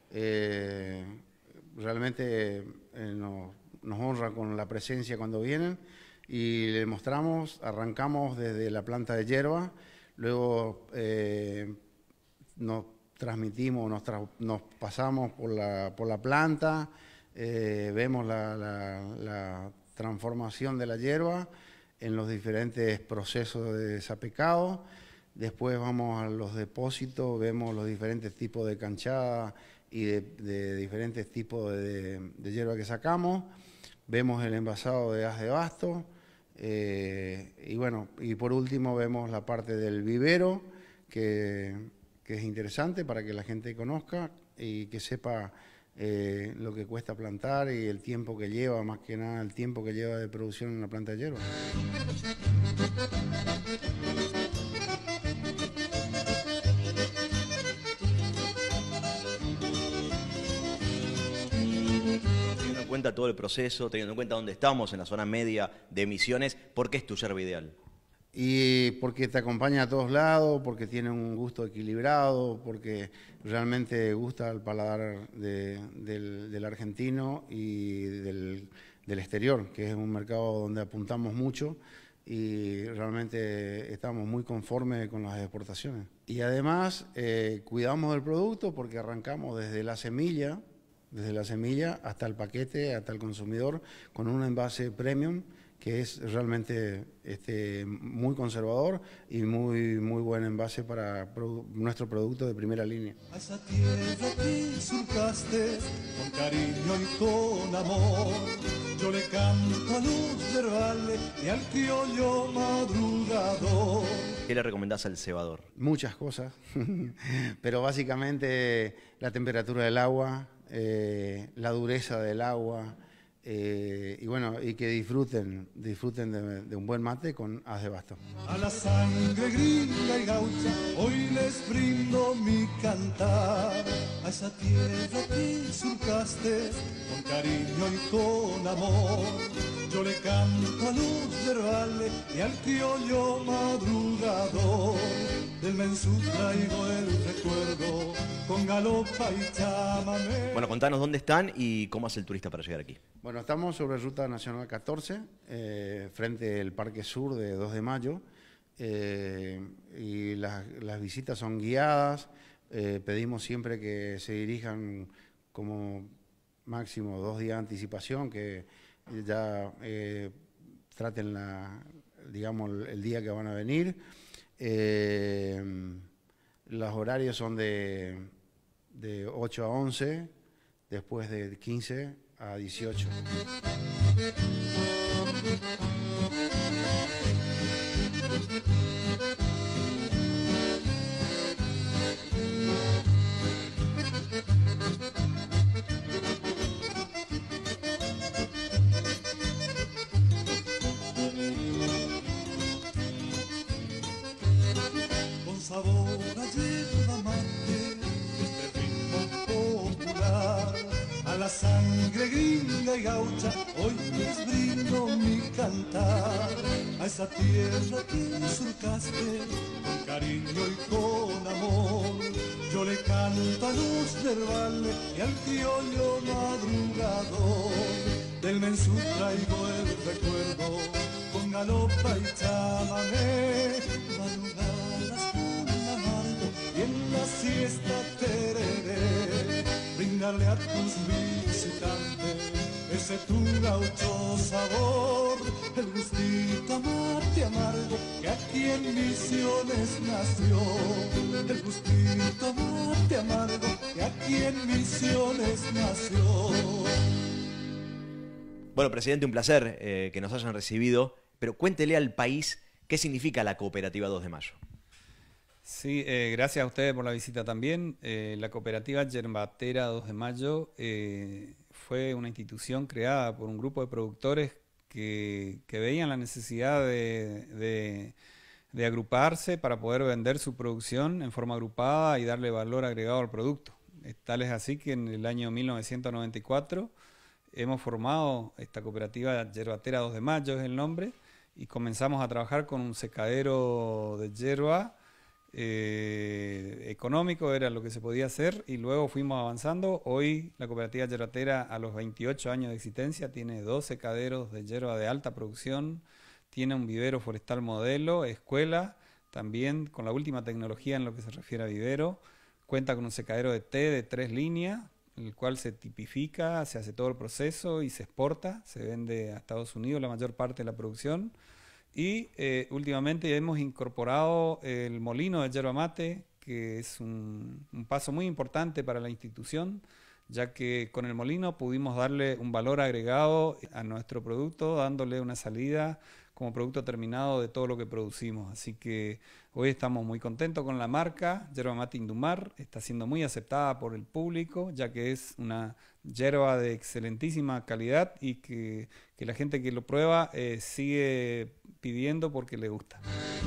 Realmente nos honra con la presencia cuando vienen y le mostramos, arrancamos desde la planta de yerba, luego nos transmitimos, nos pasamos por la planta, vemos la transformación de la yerba en los diferentes procesos de desapecado. Después vamos a los depósitos, vemos los diferentes tipos de canchada y de diferentes tipos de yerba que sacamos. Vemos el envasado de As de Basto. Y bueno, y por último vemos la parte del vivero, que es interesante para que la gente conozca y que sepa lo que cuesta plantar y el tiempo que lleva, más que nada el tiempo que lleva de producción en una planta de yerba. Teniendo en cuenta todo el proceso, teniendo en cuenta dónde estamos, en la zona media de Misiones, ¿por qué es tu yerba ideal? Y porque te acompaña a todos lados, porque tiene un gusto equilibrado, porque realmente gusta al paladar del argentino y del exterior, que es un mercado donde apuntamos mucho y realmente estamos muy conformes con las exportaciones. Y además cuidamos del producto porque arrancamos desde la semilla hasta el paquete, hasta el consumidor, con un envase premium que es realmente muy conservador y muy buen envase para nuestro producto de primera línea. A esa tierra que surcaste con cariño y con amor, yo le canto a los yerbales y al criollo madrugador. ¿Qué le recomendás al cebador? Muchas cosas, pero básicamente la temperatura del agua, la dureza del agua, y bueno, y que disfruten de un buen mate con As de Basto. A la sangre gringa y gaucha, hoy les brindo mi cantar. A esa tierra que surcaste con cariño y con amor, yo le canto a los yerbales y al criollo madrugador. del mensú traigo el recuerdo, con galopa y chamamé. Bueno, contanos dónde están y cómo hace el turista para llegar aquí. Bueno, estamos sobre Ruta Nacional 14, frente al Parque Sur de 2 de Mayo, y las visitas son guiadas. Pedimos siempre que se dirijan como máximo 2 días de anticipación, que ya traten digamos, el día que van a venir. Los horarios son de 8 a 11, después de 15 a 18. Con sabor a yerba mate, este ritmo popular, a la sangre gringa y gaucha, hoy les brindo mi cantar. A esa tierra que surcaste, con cariño y con amor, yo le canto a los verbales y al criollo madrugador. Del mensú traigo el recuerdo, con galopa y chamamé, madrugadas con amargo y en la siesta tereré. Brindarle a tus visitantes ese tu gaucho sabor, el gustito amarte amargo que aquí en Misiones nació. El gustito amarte amargo que aquí en Misiones nació. Bueno, presidente, un placer que nos hayan recibido, pero cuéntele al país qué significa la Cooperativa 2 de Mayo. Sí, gracias a ustedes por la visita también. La Cooperativa Yerbatera 2 de Mayo fue una institución creada por un grupo de productores que veían la necesidad de agruparse para poder vender su producción en forma agrupada y darle valor agregado al producto. Tal es así que en el año 1994 hemos formado esta Cooperativa Yerbatera 2 de Mayo, es el nombre, y comenzamos a trabajar con un secadero de yerba económico, era lo que se podía hacer, y luego fuimos avanzando. Hoy la Cooperativa Yerbatera, a los 28 años de existencia, tiene 2 secaderos de yerba de alta producción, tiene un vivero forestal modelo, escuela, también con la última tecnología en lo que se refiere a vivero, cuenta con un secadero de té de 3 líneas, en el cual se tipifica, se hace todo el proceso y se exporta, se vende a Estados Unidos la mayor parte de la producción. Y últimamente hemos incorporado el molino de yerba mate, que es un paso muy importante para la institución, ya que con el molino pudimos darle un valor agregado a nuestro producto, dándole una salida como producto terminado de todo lo que producimos. Así que hoy estamos muy contentos con la marca. Yerba Mate Indumar está siendo muy aceptada por el público, ya que es una yerba de excelentísima calidad y que la gente que lo prueba sigue pidiendo porque le gusta.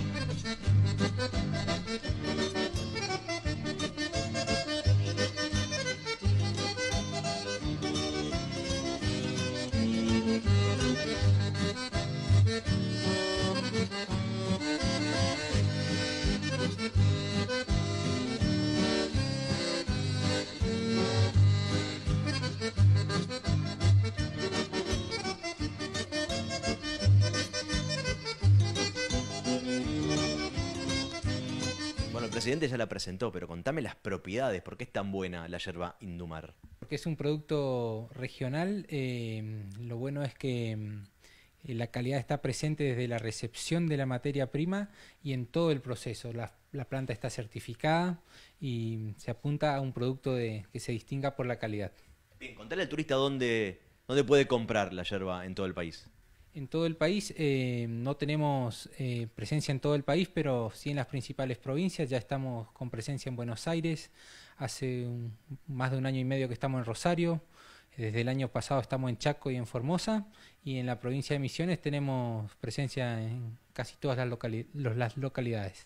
El presidente ya la presentó, pero contame las propiedades, ¿por qué es tan buena la yerba Indumar? Porque es un producto regional, lo bueno es que la calidad está presente desde la recepción de la materia prima y en todo el proceso. La planta está certificada y se apunta a un producto que se distinga por la calidad. Bien, contale al turista dónde puede comprar la yerba en todo el país. En todo el país no tenemos presencia en todo el país, pero sí en las principales provincias. Ya estamos con presencia en Buenos Aires, hace más de 1 año y medio que estamos en Rosario, desde el año pasado estamos en Chaco y en Formosa, y en la provincia de Misiones tenemos presencia en casi todas las localidades.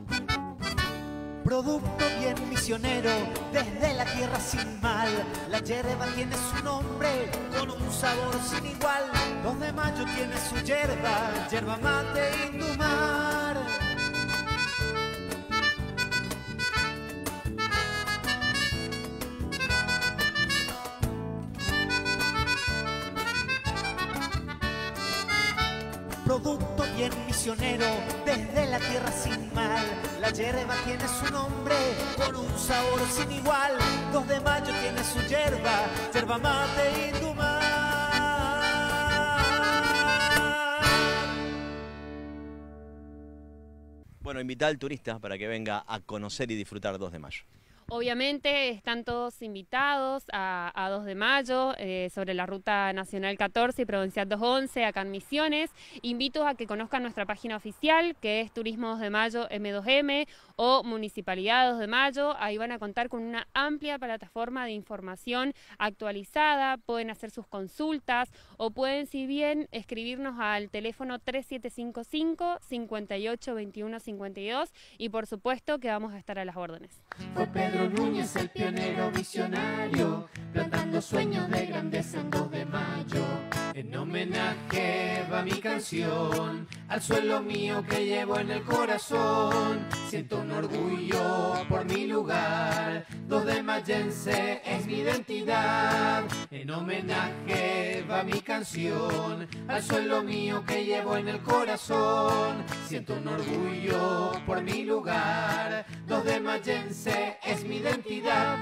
Producto bien misionero, desde la tierra sin mal. La yerba tiene su nombre, con un sabor sin igual. 2 de Mayo tiene su yerba, Yerba Mate Indumar. Hoy en Misionero, desde la tierra sin mal, la yerba tiene su nombre con un sabor sin igual. 2 de mayo tiene su yerba, yerba mate indumar. Bueno, invita al turista para que venga a conocer y disfrutar 2 de mayo. Obviamente están todos invitados a 2 de mayo sobre la Ruta Nacional 14 y Provincial 211 acá en Misiones. Invito a que conozcan nuestra página oficial, que es Turismo 2 de Mayo M2M o Municipalidad 2 de Mayo. Ahí van a contar con una amplia plataforma de información actualizada, pueden hacer sus consultas o pueden, si bien, escribirnos al teléfono 3755 58 21 52 y por supuesto que vamos a estar a las órdenes. Fue Pedro Núñez el pionero visionario, plantando sueños de grandeza en 2 de mayo. En homenaje va mi canción al suelo mío que llevo en el corazón. Siento un orgullo por mi lugar, 2 de mayense es mi identidad. En homenaje va mi canción al suelo mío que llevo en el corazón. Siento un orgullo por mi lugar, 2 de mayense es mi identidad.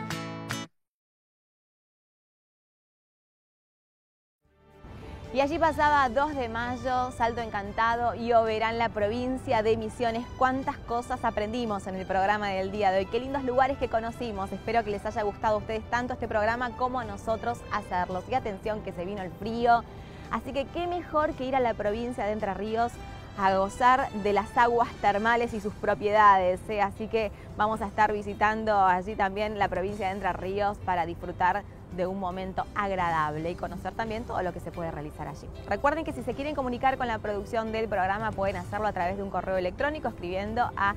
Y allí pasaba 2 de mayo, Salto Encantado y Oberá en la provincia de Misiones. Cuántas cosas aprendimos en el programa del día de hoy. Qué lindos lugares que conocimos. Espero que les haya gustado a ustedes tanto este programa como a nosotros hacerlos. Y atención que se vino el frío. Así que qué mejor que ir a la provincia de Entre Ríos a gozar de las aguas termales y sus propiedades. Así que vamos a estar visitando allí también la provincia de Entre Ríos para disfrutar de un momento agradable y conocer también todo lo que se puede realizar allí. Recuerden que si se quieren comunicar con la producción del programa pueden hacerlo a través de un correo electrónico escribiendo a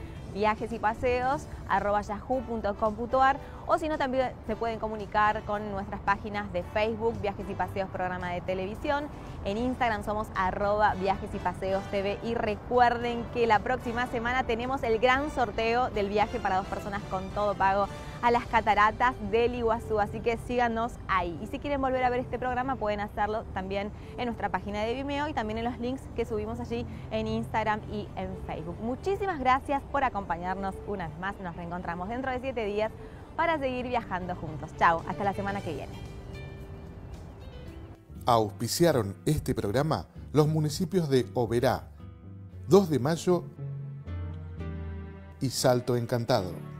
viajesypaseos@yahoo.com.ar o si no también se pueden comunicar con nuestras páginas de Facebook, Viajes y Paseos Programa de Televisión. En Instagram somos @Viajes y Paseos TV y recuerden que la próxima semana tenemos el gran sorteo del viaje para 2 personas con todo pago a las cataratas del Iguazú, así que síganos ahí. Y si quieren volver a ver este programa pueden hacerlo también en nuestra página de Vimeo y también en los links que subimos allí en Instagram y en Facebook. Muchísimas gracias por acompañarnos una vez más. Nos reencontramos dentro de 7 días para seguir viajando juntos. Chao, hasta la semana que viene. Auspiciaron este programa los municipios de Oberá, 2 de mayo y Salto Encantado.